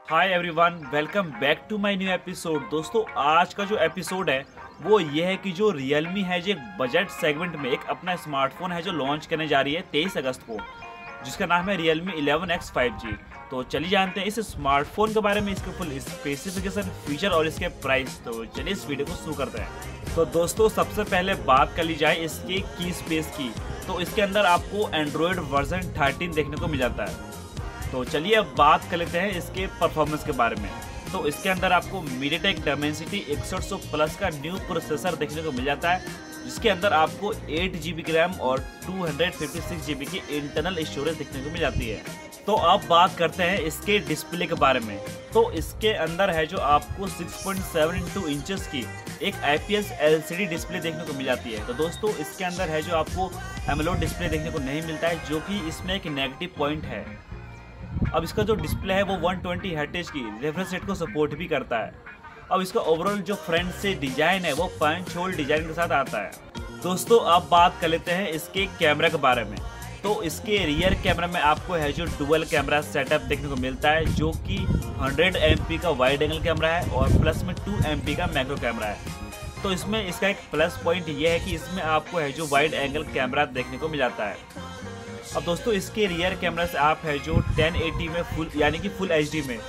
Hi everyone, welcome back to my new episode. दोस्तों, आज का जो एपिसोड है वो ये है कि जो रियलमी है जो एक बजट सेगमेंट में एक अपना स्मार्टफोन है जो लॉन्च करने जा रही है 23 अगस्त को, जिसका नाम है रियलमी 11X 5G। तो चलिए जानते हैं इस स्मार्टफोन के बारे में, इसके फुल स्पेसिफिकेशन, फीचर और इसके प्राइस। तो चलिए इस वीडियो को शुरू करते हैं। तो दोस्तों, सबसे पहले बात कर ली जाए इसके की स्पेस की, तो इसके अंदर आपको एंड्रॉयड वर्जन 13 देखने को मिल जाता है। तो चलिए अब बात कर लेते हैं इसके परफॉर्मेंस के बारे में। तो इसके अंदर आपको MediaTek Dimensity 6100 प्लस का न्यू प्रोसेसर देखने को मिल जाता है, जिसके अंदर आपको 8GB की रैम और 256GB की इंटरनल स्टोरेज देखने को मिल जाती है। तो अब बात करते हैं इसके डिस्प्ले के बारे में। तो इसके अंदर है जो आपको 6.7 इंचेस की एक IPS LCD डिस्प्ले देखने को मिल जाती है। तो दोस्तों, इसके अंदर है जो आपको AMOLED डिस्प्ले देखने को नहीं मिलता है, जो कि इसमें एक नेगेटिव पॉइंट है। अब इसका जो डिस्प्ले है वो 120 हर्ट्ज की रिफ्रेश रेट को सपोर्ट भी करता है। अब इसका ओवरऑल जो फ्रंट से डिजाइन है वो पंच होल डिजाइन के साथ आता है। दोस्तों, अब बात कर लेते हैं इसके कैमरा के बारे में। तो इसके रियर कैमरा में आपको है जो डुअल कैमरा सेटअप देखने को मिलता है, जो कि 100 MP का वाइड एंगल कैमरा है और प्लस में 2 MP का मैक्रो कैमरा है। तो इसमें इसका एक प्लस पॉइंट ये है कि इसमें आपको है जो वाइड एंगल कैमरा देखने को मिल जाता है। अब दोस्तों, इसके रियर कैमरा से आप है जो 1080 में फुल यानी कि फुल HD में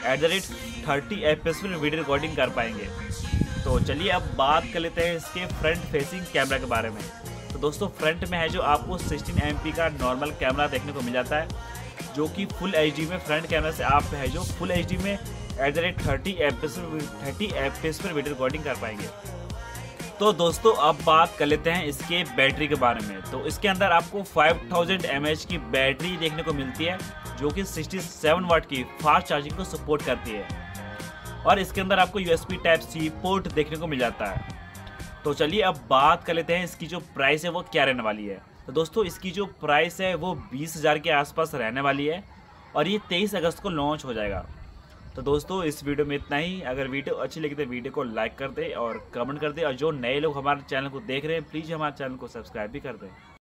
@30 FPS में वीडियो रिकॉर्डिंग कर पाएंगे। तो चलिए अब बात कर लेते हैं इसके फ्रंट फेसिंग कैमरा के बारे में। तो दोस्तों, फ्रंट में है जो आपको 16 MP का नॉर्मल कैमरा देखने को मिल जाता है, जो कि फुल HD में फ्रंट कैमरा से आप है जो फुल HD में @30 FPS पर वीडियो रिकॉर्डिंग कर पाएंगे। तो दोस्तों, अब बात कर लेते हैं इसके बैटरी के बारे में। तो इसके अंदर आपको 5000 mAh की बैटरी देखने को मिलती है, जो कि 67 वाट की फास्ट चार्जिंग को सपोर्ट करती है। और इसके अंदर आपको USB Type-C पोर्ट देखने को मिल जाता है। तो चलिए अब बात कर लेते हैं इसकी जो प्राइस है वो क्या रहने वाली है। तो दोस्तों, इसकी जो प्राइस है वो 20,000 के आसपास रहने वाली है और ये 23 अगस्त को लॉन्च हो जाएगा। तो दोस्तों, इस वीडियो में इतना ही। अगर वीडियो अच्छी लगी तो वीडियो को लाइक कर दें और कमेंट कर दें, और जो नए लोग हमारे चैनल को देख रहे हैं प्लीज़ हमारे चैनल को सब्सक्राइब भी कर दें।